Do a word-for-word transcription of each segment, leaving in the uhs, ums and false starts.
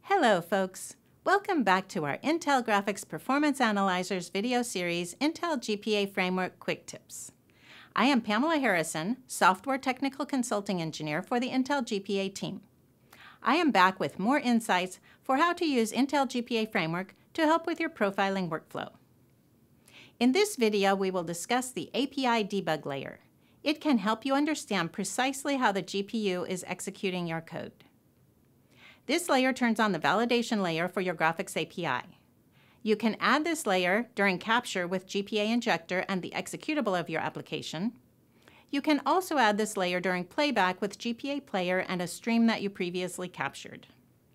Hello folks! Welcome back to our Intel Graphics Performance Analyzers video series, Intel G P A Framework Quick Tips. I am Pamela Harrison, Software Technical Consulting Engineer for the Intel G P A team. I am back with more insights for how to use Intel G P A Framework to help with your profiling workflow. In this video, we will discuss the A P I debug layer. It can help you understand precisely how the G P U is executing your code. This layer turns on the validation layer for your graphics A P I. You can add this layer during capture with G P A Injector and the executable of your application. You can also add this layer during playback with G P A Player and a stream that you previously captured.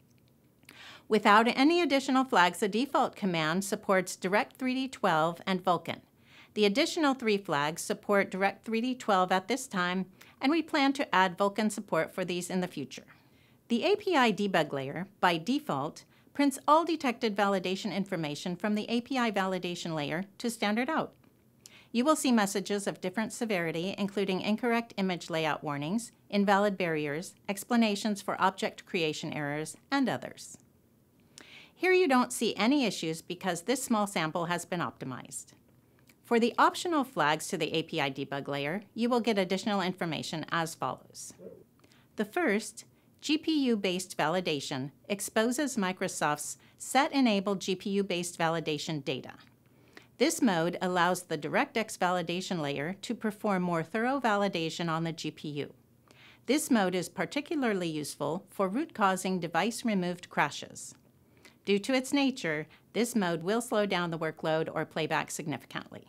Without any additional flags, the default command supports Direct three D twelve and Vulkan. The additional three flags support Direct three D twelve at this time, and we plan to add Vulkan support for these in the future. The A P I debug layer, by default, prints all detected validation information from the A P I validation layer to standard out. You will see messages of different severity, including incorrect image layout warnings, invalid barriers, explanations for object creation errors, and others. Here you don't see any issues because this small sample has been optimized. For the optional flags to the A P I debug layer, you will get additional information as follows. The first, G P U-based validation, exposes Microsoft's set-enabled G P U-based validation data. This mode allows the DirectX validation layer to perform more thorough validation on the G P U. This mode is particularly useful for root-causing device-removed crashes. Due to its nature, this mode will slow down the workload or playback significantly.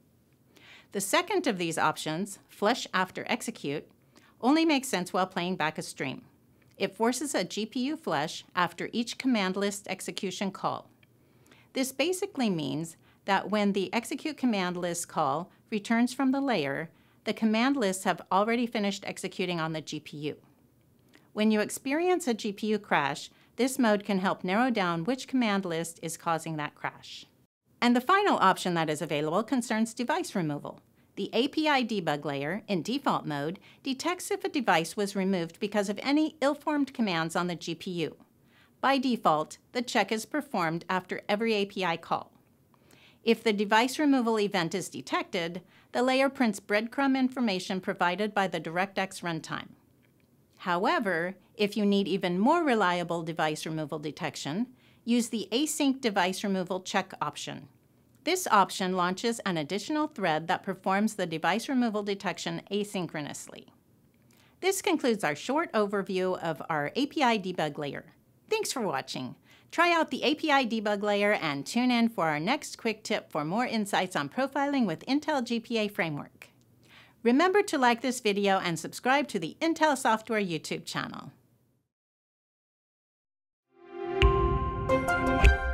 The second of these options, Flush After Execute, only makes sense while playing back a stream. It forces a G P U flush after each command list execution call. This basically means that when the execute command list call returns from the layer, the command lists have already finished executing on the G P U. When you experience a G P U crash, this mode can help narrow down which command list is causing that crash. And the final option that is available concerns device removal. The A P I debug layer, in default mode, detects if a device was removed because of any ill-formed commands on the G P U. By default, the check is performed after every A P I call. If the device removal event is detected, the layer prints breadcrumb information provided by the DirectX runtime. However, if you need even more reliable device removal detection, use the Async Device Removal Check option. This option launches an additional thread that performs the device removal detection asynchronously. This concludes our short overview of our A P I debug layer. Thanks for watching. Try out the A P I debug layer and tune in for our next quick tip for more insights on profiling with Intel G P A Framework. Remember to like this video and subscribe to the Intel Software YouTube channel.